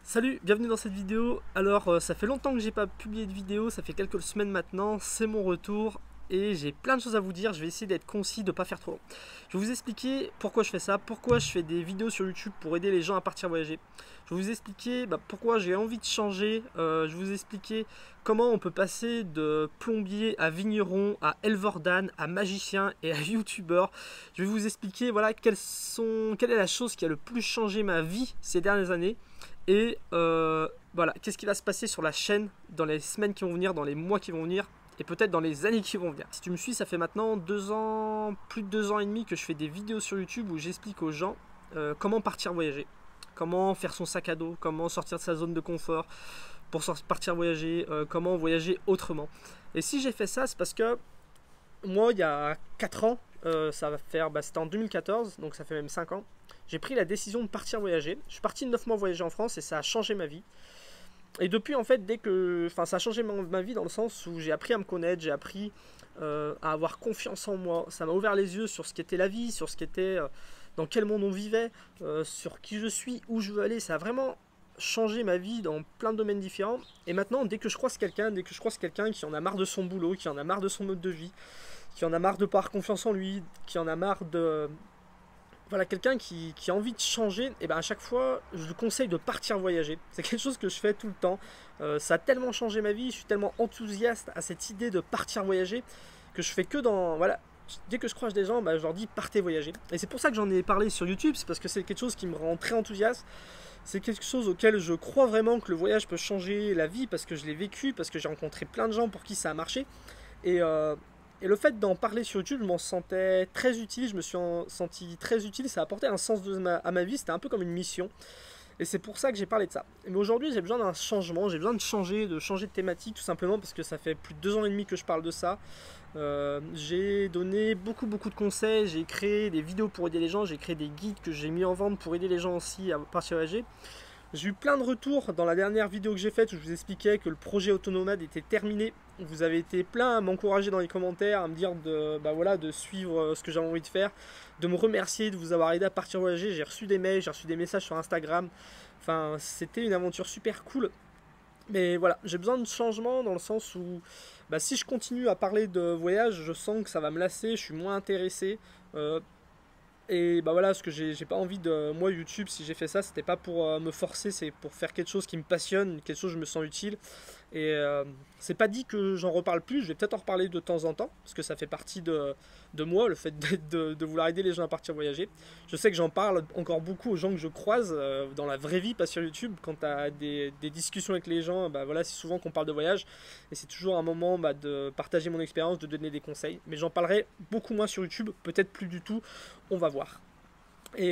Salut, bienvenue dans cette vidéo. Alors, ça fait longtemps que j'ai pas publié de vidéo, ça fait quelques semaines maintenant, c'est mon retour et j'ai plein de choses à vous dire. Je vais essayer d'être concis, de pas faire trop long. Je vais vous expliquer pourquoi je fais ça, pourquoi je fais des vidéos sur YouTube pour aider les gens à partir voyager. Je vais vous expliquer pourquoi j'ai envie de changer. Je vais vous expliquer comment on peut passer de plombier à vigneron, à éleveur d'âne, à magicien et à youtubeur. Je vais vous expliquer voilà, quelle est la chose qui a le plus changé ma vie ces dernières années. Et voilà, qu'est-ce qui va se passer sur la chaîne dans les semaines qui vont venir, dans les mois qui vont venir, et peut-être dans les années qui vont venir. Si tu me suis, ça fait maintenant 2 ans, plus de 2 ans et demi que je fais des vidéos sur YouTube où j'explique aux gens comment partir voyager, comment faire son sac à dos, comment sortir de sa zone de confort pour partir voyager, comment voyager autrement. Et si j'ai fait ça, c'est parce que moi, il y a 4 ans, ça va faire, c'était en 2014, donc ça fait même 5 ans, j'ai pris la décision de partir voyager. Je suis parti 9 mois voyager en France et ça a changé ma vie. Et depuis, en fait, ça a changé ma vie dans le sens où j'ai appris à me connaître, j'ai appris à avoir confiance en moi. Ça m'a ouvert les yeux sur ce qu'était la vie, sur ce qu'était, dans quel monde on vivait, sur qui je suis, où je veux aller. Ça a vraiment changé ma vie dans plein de domaines différents. Et maintenant, dès que je croise quelqu'un qui en a marre de son boulot, qui en a marre de son mode de vie, qui en a marre de pas avoir confiance en lui, qui en a marre de... Voilà, quelqu'un qui a envie de changer, et à chaque fois, je lui conseille de partir voyager. C'est quelque chose que je fais tout le temps. Ça a tellement changé ma vie, je suis tellement enthousiaste à cette idée de partir voyager que je fais que dans... Voilà, dès que je croise des gens, je leur dis partez voyager. Et c'est pour ça que j'en ai parlé sur YouTube, c'est parce que c'est quelque chose qui me rend très enthousiaste. C'est quelque chose auquel je crois vraiment que le voyage peut changer la vie, parce que je l'ai vécu, parce que j'ai rencontré plein de gens pour qui ça a marché. Et, euh, et le fait d'en parler sur YouTube, je m'en sentais très utile, je me suis senti très utile, ça a apporté un sens à ma vie, c'était un peu comme une mission. Et c'est pour ça que j'ai parlé de ça. Mais aujourd'hui, j'ai besoin d'un changement, j'ai besoin de changer de thématique, tout simplement parce que ça fait plus de 2 ans et demi que je parle de ça. J'ai donné beaucoup de conseils, j'ai créé des vidéos pour aider les gens, j'ai créé des guides que j'ai mis en vente pour aider les gens aussi à partir voyager. J'ai eu plein de retours dans la dernière vidéo que j'ai faite où je vous expliquais que le projet Autonomade était terminé. Vous avez été plein à m'encourager dans les commentaires, à me dire de suivre ce que j'avais envie de faire, de me remercier de vous avoir aidé à partir voyager. J'ai reçu des mails, j'ai reçu des messages sur Instagram. Enfin, c'était une aventure super cool. Mais voilà, j'ai besoin de changement dans le sens où si je continue à parler de voyage, je sens que ça va me lasser, je suis moins intéressé. Et voilà, ce que j'ai pas envie de... Moi, YouTube, si j'ai fait ça, c'était pas pour me forcer, c'est pour faire quelque chose qui me passionne, quelque chose où je me sens utile. Et c'est pas dit que j'en reparle plus, je vais peut-être en reparler de temps en temps, parce que ça fait partie de moi, le fait de vouloir aider les gens à partir voyager. Je sais que j'en parle encore beaucoup aux gens que je croise dans la vraie vie, pas sur YouTube. Quand tu as des discussions avec les gens, voilà, c'est souvent qu'on parle de voyage, et c'est toujours un moment de partager mon expérience, de donner des conseils. Mais j'en parlerai beaucoup moins sur YouTube, peut-être plus du tout, on va voir. Et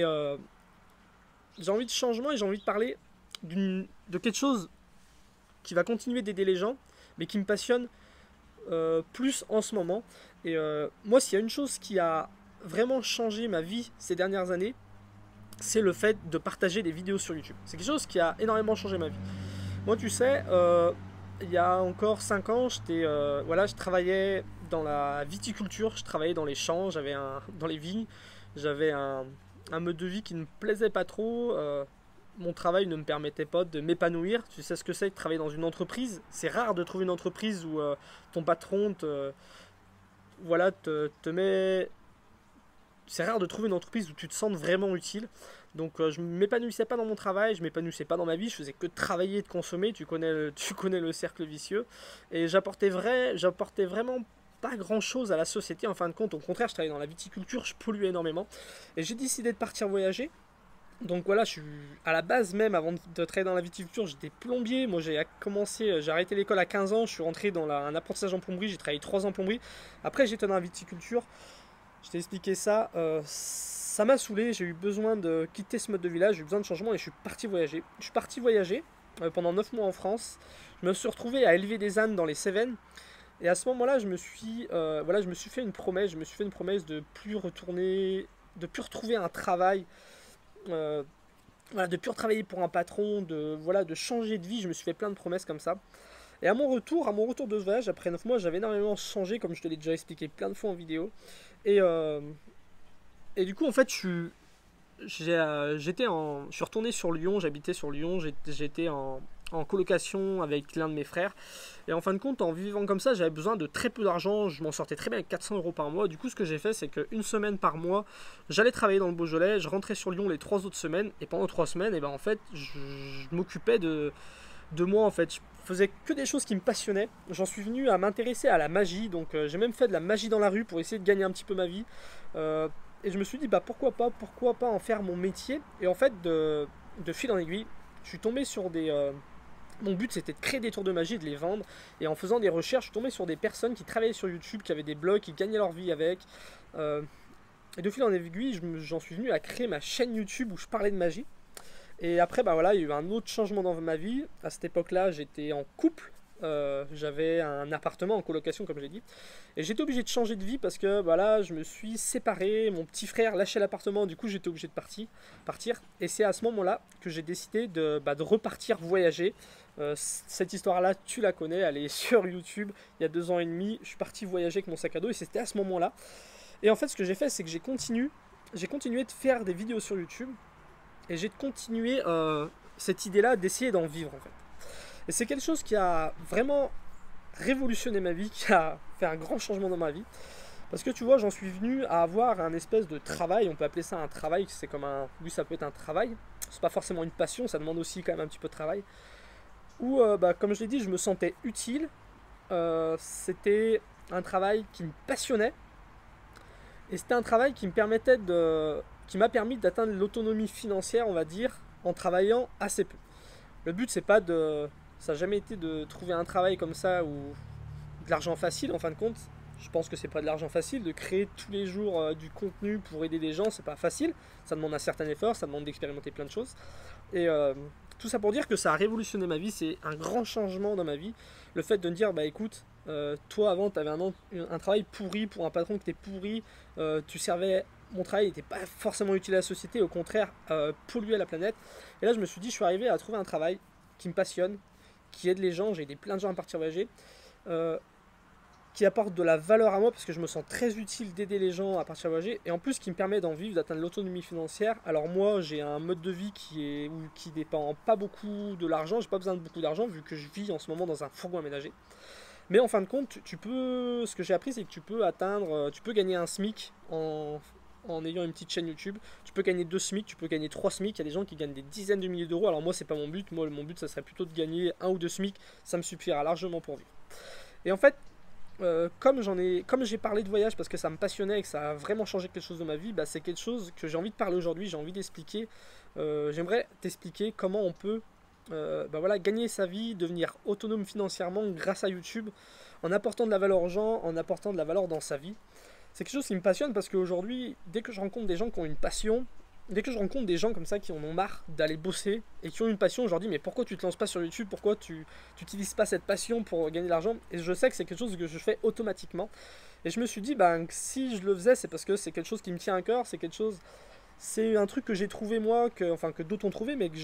j'ai envie de changement et j'ai envie de parler de quelque chose qui va continuer d'aider les gens, mais qui me passionne plus en ce moment. Et moi, s'il y a une chose qui a vraiment changé ma vie ces dernières années, c'est le fait de partager des vidéos sur YouTube. C'est quelque chose qui a énormément changé ma vie. Moi, tu sais, il y a encore 5 ans, je travaillais dans la viticulture, je travaillais dans les champs, dans les vignes, j'avais un mode de vie qui ne me plaisait pas trop. Mon travail ne me permettait pas de m'épanouir. Tu sais ce que c'est de travailler dans une entreprise. C'est rare de trouver une entreprise où ton patron te met... C'est rare de trouver une entreprise où tu te sens vraiment utile. Donc je ne m'épanouissais pas dans mon travail, je ne m'épanouissais pas dans ma vie, je faisais que travailler et de consommer, tu connais le cercle vicieux. Et j'apportais vraiment pas grand chose à la société en fin de compte. Au contraire, je travaillais dans la viticulture, je polluais énormément. Et j'ai décidé de partir voyager. Donc voilà, je suis à la base même, avant de travailler dans la viticulture, j'étais plombier. Moi j'ai arrêté l'école à 15 ans, je suis rentré dans un apprentissage en plomberie, j'ai travaillé 3 ans en plomberie. Après j'étais dans la viticulture, je t'ai expliqué ça, ça m'a saoulé, j'ai eu besoin de quitter ce mode de vie là, j'ai eu besoin de changement et je suis parti voyager. Je suis parti voyager pendant 9 mois en France, je me suis retrouvé à élever des ânes dans les Cévennes. Et à ce moment-là, je me suis fait une promesse, de plus retrouver un travail, de plus travailler pour un patron, de changer de vie. Je me suis fait plein de promesses comme ça. Et à mon retour de ce voyage, après 9 mois, j'avais énormément changé, comme je te l'ai déjà expliqué plein de fois en vidéo. Et du coup, en fait, je suis retourné sur Lyon, j'habitais sur Lyon, j'étais en colocation avec l'un de mes frères. Et en fin de compte, en vivant comme ça, j'avais besoin de très peu d'argent. Je m'en sortais très bien avec 400 euros par mois. Du coup, ce que j'ai fait, c'est qu'une semaine par mois, j'allais travailler dans le Beaujolais. Je rentrais sur Lyon les 3 autres semaines. Et pendant 3 semaines, et ben, en fait, je m'occupais de moi. En fait, je faisais que des choses qui me passionnaient. J'en suis venu à m'intéresser à la magie. Donc, j'ai même fait de la magie dans la rue pour essayer de gagner un petit peu ma vie. Et je me suis dit, bah, pourquoi pas en faire mon métier. Et en fait, de fil en aiguille, je suis tombé sur mon but, c'était de créer des tours de magie et de les vendre. Et en faisant des recherches, je suis tombé sur des personnes qui travaillaient sur YouTube, qui avaient des blogs, qui gagnaient leur vie avec. Euh, et de fil en aiguille, j'en suis venu à créer ma chaîne YouTube où je parlais de magie. Et après, bah voilà, il y a eu un autre changement dans ma vie. À cette époque-là, j'étais en couple. J'avais un appartement en colocation, comme j'ai dit. Et j'étais obligé de changer de vie parce que voilà, je me suis séparé. Mon petit frère lâchait l'appartement, du coup, j'étais obligé de partir. Et c'est à ce moment-là que j'ai décidé de repartir voyager. Cette histoire-là, tu la connais, elle est sur YouTube. Il y a 2 ans et demi, je suis parti voyager avec mon sac à dos et c'était à ce moment-là. Et en fait, ce que j'ai fait, c'est que j'ai continué de faire des vidéos sur YouTube et j'ai continué cette idée-là d'essayer d'en vivre en fait. Et c'est quelque chose qui a vraiment révolutionné ma vie, qui a fait un grand changement dans ma vie. Parce que tu vois, j'en suis venu à avoir un espèce de travail, on peut appeler ça un travail, c'est comme oui, ça peut être un travail. C'est pas forcément une passion, ça demande aussi quand même un petit peu de travail. Où, comme je l'ai dit, je me sentais utile. C'était un travail qui me passionnait. Et c'était un travail qui m'a permis d'atteindre l'autonomie financière, on va dire, en travaillant assez peu. Le but, ça n'a jamais été de trouver un travail comme ça ou de l'argent facile en fin de compte. Je pense que c'est pas de l'argent facile de créer tous les jours du contenu pour aider des gens, c'est pas facile. Ça demande un certain effort, ça demande d'expérimenter plein de choses. Et tout ça pour dire que ça a révolutionné ma vie, c'est un grand changement dans ma vie. Le fait de me dire, bah écoute, toi avant tu avais un travail pourri pour un patron qui était pourri, mon travail n'était pas forcément utile à la société, au contraire, polluait la planète. Et là je me suis dit, je suis arrivé à trouver un travail qui me passionne, qui aide les gens, j'ai aidé plein de gens à partir voyager, qui apporte de la valeur à moi parce que je me sens très utile d'aider les gens à partir voyager et en plus qui me permet d'en vivre, d'atteindre l'autonomie financière. Alors moi j'ai un mode de vie qui dépend pas beaucoup de l'argent, j'ai pas besoin de beaucoup d'argent vu que je vis en ce moment dans un fourgon aménagé. Mais en fin de compte, ce que j'ai appris c'est que tu peux gagner un SMIC en ayant une petite chaîne YouTube. Tu peux gagner 2 SMIC, tu peux gagner 3 SMIC, il y a des gens qui gagnent des dizaines de milliers d'euros. Alors moi c'est pas mon but, mon but ça serait plutôt de gagner 1 ou 2 SMIC, ça me suffira largement pour vivre. Et en fait, comme j'ai parlé de voyage parce que ça me passionnait et que ça a vraiment changé quelque chose de ma vie, bah, c'est quelque chose que j'ai envie de parler aujourd'hui, j'ai envie d'expliquer. J'aimerais t'expliquer comment on peut voilà, gagner sa vie, devenir autonome financièrement grâce à YouTube, en apportant de la valeur aux gens, en apportant de la valeur dans sa vie. C'est quelque chose qui me passionne parce qu'aujourd'hui, dès que je rencontre des gens qui ont une passion, dès que je rencontre des gens comme ça qui en ont marre d'aller bosser et qui ont une passion, je leur dis mais pourquoi tu te lances pas sur YouTube, pourquoi tu n'utilises pas cette passion pour gagner de l'argent? Et je sais que c'est quelque chose que je fais automatiquement. Et je me suis dit si je le faisais, c'est parce que c'est quelque chose qui me tient à cœur, c'est un truc que j'ai trouvé moi, que d'autres ont trouvé, mais que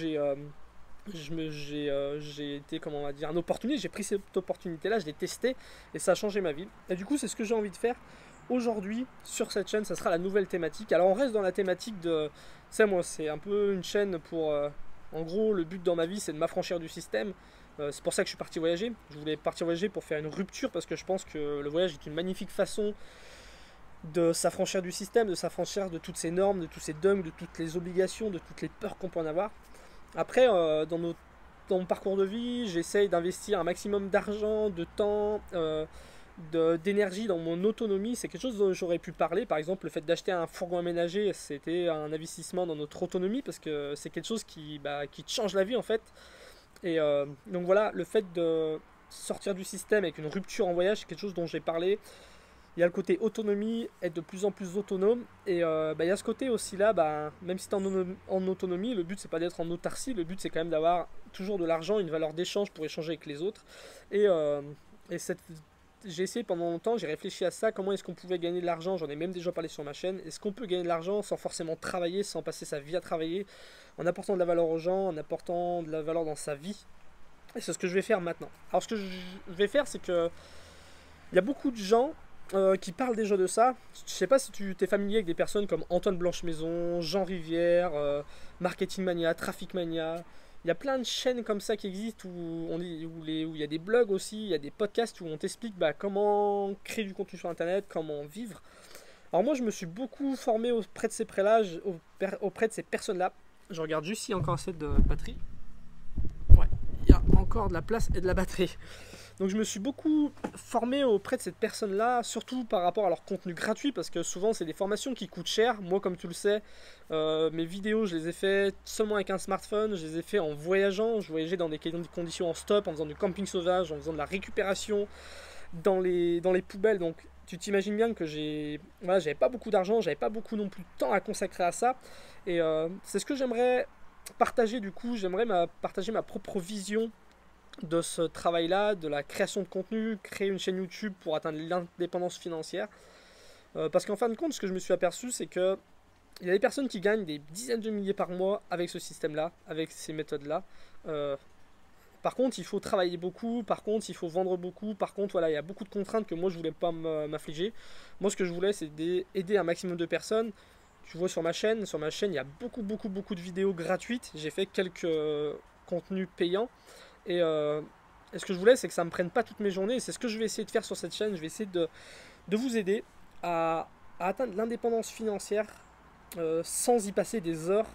j'ai été, comment on va dire, un opportuniste, j'ai pris cette opportunité là, je l'ai testé et ça a changé ma vie. Et du coup c'est ce que j'ai envie de faire. Aujourd'hui, sur cette chaîne, ça sera la nouvelle thématique. Alors, on reste dans la thématique de... moi, c'est un peu une chaîne pour... en gros, le but dans ma vie, c'est de m'affranchir du système. C'est pour ça que je suis parti voyager. Je voulais partir voyager pour faire une rupture parce que je pense que le voyage est une magnifique façon de s'affranchir du système, de s'affranchir de toutes ces normes, de tous ces dogmes, de toutes les obligations, de toutes les peurs qu'on peut en avoir. Après, dans mon parcours de vie, j'essaye d'investir un maximum d'argent, de temps... d'énergie dans mon autonomie. C'est quelque chose dont j'aurais pu parler. Par exemple, le fait d'acheter un fourgon aménagé, c'était un investissement dans notre autonomie parce que c'est quelque chose qui te change la vie en fait. Et donc voilà, le fait de sortir du système avec une rupture en voyage, c'est quelque chose dont j'ai parlé. Il y a le côté autonomie, être de plus en plus autonome. Et il y a ce côté aussi là, même si tu es en autonomie, le but c'est pas d'être en autarcie, le but c'est quand même d'avoir toujours de l'argent, une valeur d'échange pour échanger avec les autres. Et j'ai essayé pendant longtemps, j'ai réfléchi à ça, comment est-ce qu'on pouvait gagner de l'argent, j'en ai même déjà parlé sur ma chaîne. Est-ce qu'on peut gagner de l'argent sans forcément travailler, sans passer sa vie à travailler, en apportant de la valeur aux gens, en apportant de la valeur dans sa vie? Et c'est ce que je vais faire maintenant. Alors ce que je vais faire, c'est que il y a beaucoup de gens, qui parlent déjà de ça. Je sais pas si tu t'es familier avec des personnes comme Antoine Blanche-Maison, Jean Rivière, Marketing Mania, Traffic Mania. Il y a plein de chaînes comme ça qui existent où il y a des blogs aussi, il y a des podcasts où on t'explique comment créer du contenu sur Internet, comment vivre. Alors moi je me suis beaucoup formé auprès de ces prélages, auprès de ces personnes-là. Je regarde juste s'il y a encore assez de batterie. Ouais, il y a encore de la place et de la batterie. Donc je me suis beaucoup formé auprès de cette personne-là, surtout par rapport à leur contenu gratuit, parce que souvent c'est des formations qui coûtent cher. Moi, comme tu le sais, mes vidéos, je les ai fait seulement avec un smartphone, je les ai fait en voyageant. Je voyageais dans des conditions en stop, en faisant du camping sauvage, en faisant de la récupération dans les poubelles. Donc tu t'imagines bien que j'avais pas beaucoup d'argent, j'avais pas beaucoup non plus de temps à consacrer à ça. Et c'est ce que j'aimerais partager du coup, j'aimerais partager ma propre vision de ce travail-là, de la création de contenu, créer une chaîne YouTube pour atteindre l'indépendance financière. Parce qu'en fin de compte, ce que je me suis aperçu, c'est que il y a des personnes qui gagnent des dizaines de milliers par mois avec ce système-là, avec ces méthodes-là. Euh, Par contre, il faut travailler beaucoup, par contre, il faut vendre beaucoup, par contre, voilà, il y a beaucoup de contraintes que moi je voulais pas m'affliger. Moi, ce que je voulais, c'est aider un maximum de personnes. Tu vois sur ma chaîne, il y a beaucoup de vidéos gratuites. J'ai fait quelques contenus payants. Et ce que je voulais, c'est que ça ne me prenne pas toutes mes journées. Et c'est ce que je vais essayer de faire sur cette chaîne. Je vais essayer de vous aider à atteindre l'indépendance financière sans y passer des heures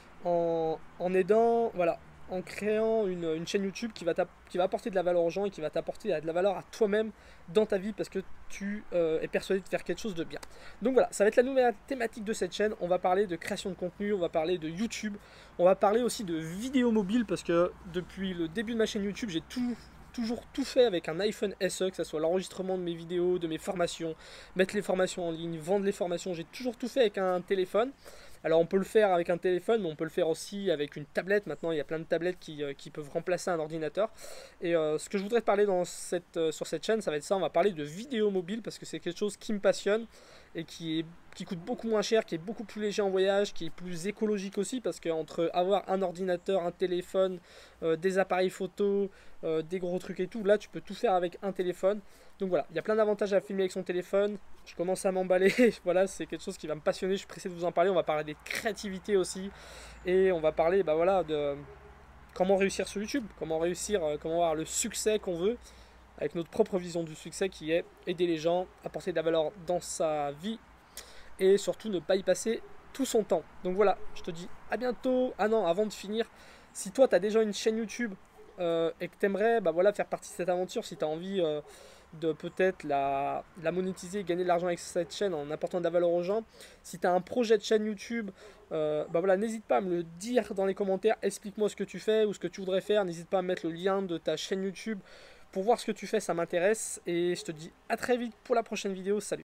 en aidant, voilà, en créant une chaîne YouTube qui va apporter de la valeur aux gens et qui va t'apporter de la valeur à toi-même dans ta vie parce que tu es persuadé de faire quelque chose de bien. Donc voilà, ça va être la nouvelle thématique de cette chaîne. On va parler de création de contenu, on va parler de YouTube, on va parler aussi de vidéo mobile parce que depuis le début de ma chaîne YouTube, j'ai toujours tout fait avec un iPhone SE, que ce soit l'enregistrement de mes vidéos, de mes formations, mettre les formations en ligne, vendre les formations, j'ai toujours tout fait avec un téléphone. Alors on peut le faire avec un téléphone, mais on peut le faire aussi avec une tablette. Maintenant, il y a plein de tablettes qui peuvent remplacer un ordinateur. Et ce que je voudrais te parler sur cette chaîne, ça va être ça. On va parler de vidéo mobile parce que c'est quelque chose qui me passionne et qui coûte beaucoup moins cher, qui est beaucoup plus léger en voyage, qui est plus écologique aussi parce qu'entre avoir un ordinateur, un téléphone, des appareils photo, des gros trucs et tout, là tu peux tout faire avec un téléphone. Donc voilà, il y a plein d'avantages à filmer avec son téléphone. Je commence à m'emballer, voilà, c'est quelque chose qui va me passionner, je suis pressé de vous en parler. On va parler des créativités aussi et on va parler voilà, de comment réussir sur YouTube, comment réussir, comment avoir le succès qu'on veut avec notre propre vision du succès qui est aider les gens, apporter de la valeur dans sa vie et surtout ne pas y passer tout son temps. Donc voilà, je te dis à bientôt. Ah non, avant de finir, si toi tu as déjà une chaîne YouTube et que tu aimerais voilà, faire partie de cette aventure, si tu as envie de peut-être la monétiser et gagner de l'argent avec cette chaîne en apportant de la valeur aux gens, si tu as un projet de chaîne YouTube, voilà, n'hésite pas à me le dire dans les commentaires, explique-moi ce que tu fais ou ce que tu voudrais faire, n'hésite pas à mettre le lien de ta chaîne YouTube pour voir ce que tu fais, ça m'intéresse et je te dis à très vite pour la prochaine vidéo, salut.